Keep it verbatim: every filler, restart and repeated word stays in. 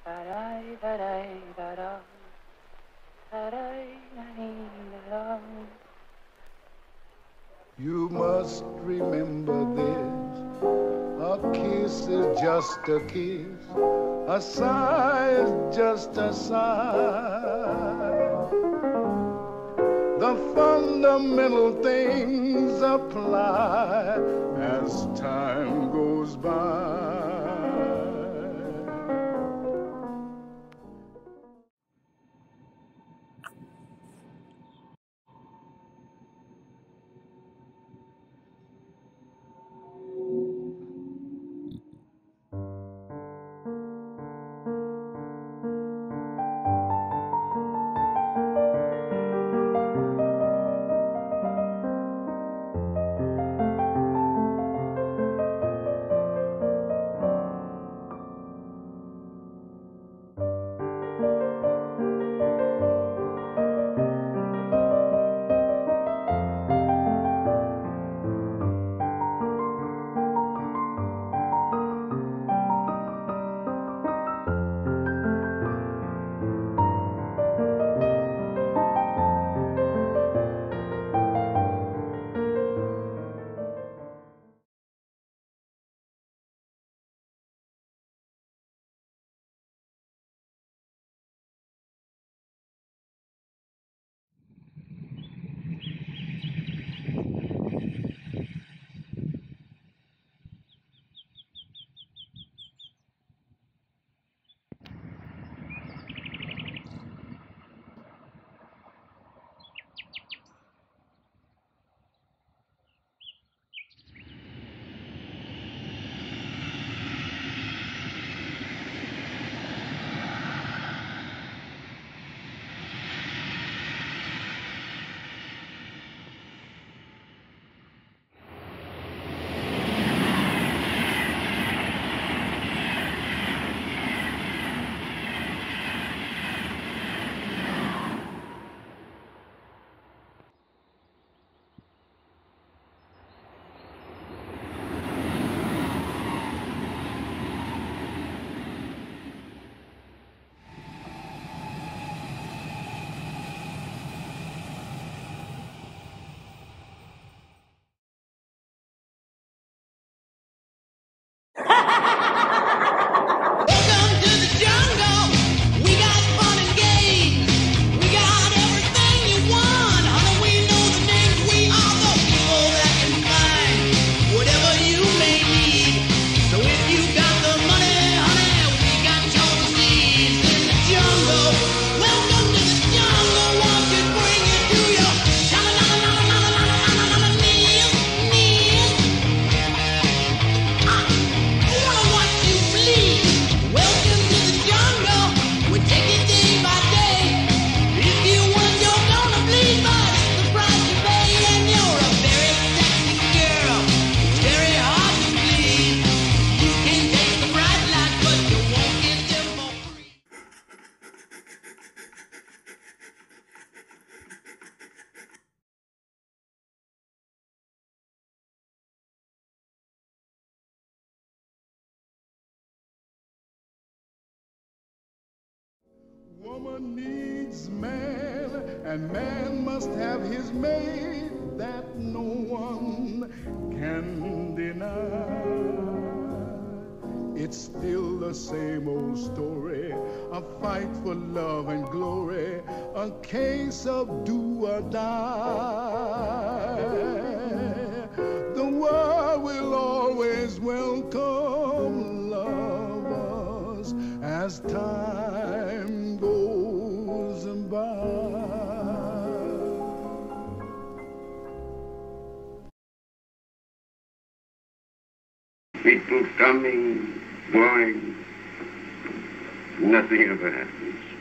You must remember this, a kiss is just a kiss, a sigh is just a sigh. The fundamental things apply as time goes by. Woman needs man, and man must have his mate, that no one can deny. It's still the same old story, a fight for love and glory, a case of do or die. The world will always welcome lovers as time goes by. People coming, going, nothing ever happens.